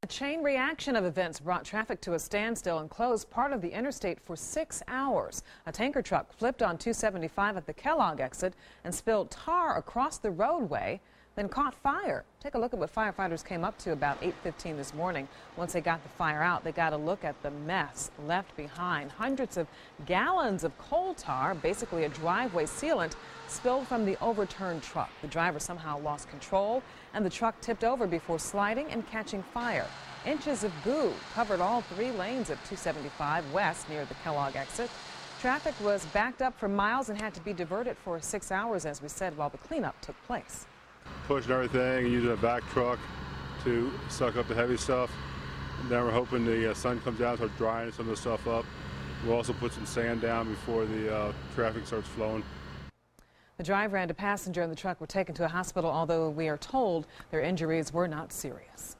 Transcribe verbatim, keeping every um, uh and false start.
chain reaction of events brought traffic to a standstill and closed part of the interstate for six hours. A tanker truck flipped on two seventy-five at the Kellogg exit and spilled tar across the roadway, then caught fire. Take a look at what firefighters came up to about eight fifteen this morning. Once they got the fire out, they got a look at the mess left behind. Hundreds of gallons of coal tar, basically a driveway sealant, spilled from the overturned truck. The driver somehow lost control, and the truck tipped over before sliding and catching fire. Inches of goo covered all three lanes of two seventy-five west near the Kellogg exit. Traffic was backed up for miles and had to be diverted for six hours, as we said, while the cleanup took place. Pushing everything and using a back truck to suck up the heavy stuff. And then we're hoping the uh, sun comes out, starts drying some of the stuff up. We'll also put some sand down before the uh, traffic starts flowing. The driver and a passenger in the truck were taken to a hospital, although we are told their injuries were not serious.